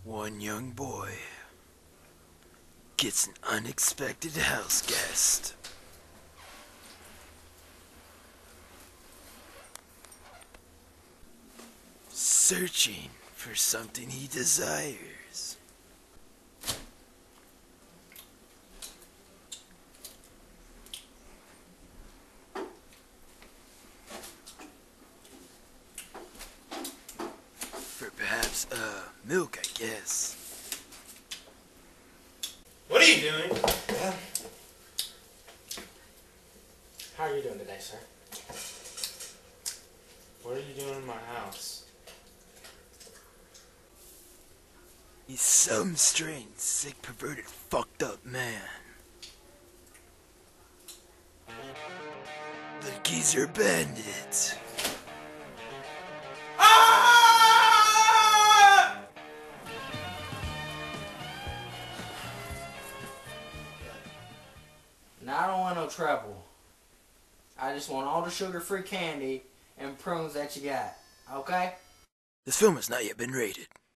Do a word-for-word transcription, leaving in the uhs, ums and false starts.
One young boy gets an unexpected house guest. Searching for something he desires. For perhaps, uh, milk, I guess. What are you doing? Well, how are you doing today, sir? What are you doing in my house? He's some strange, sick, perverted, fucked up man. The geezer bandit. Ah! Now, I don't want no trouble. I just want all the sugar-free candy and prunes that you got. Okay? This film has not yet been rated.